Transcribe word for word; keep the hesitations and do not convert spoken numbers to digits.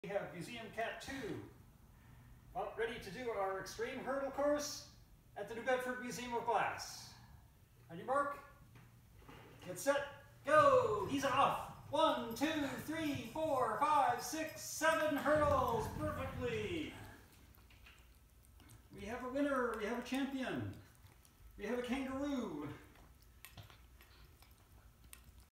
We have Museum Cat two, about ready to do our extreme hurdle course at the New Bedford Museum of Glass. On your mark, get set, go! He's off! One, two, three, four, five, six, seven hurdles perfectly! We have a winner, we have a champion, we have a kangaroo.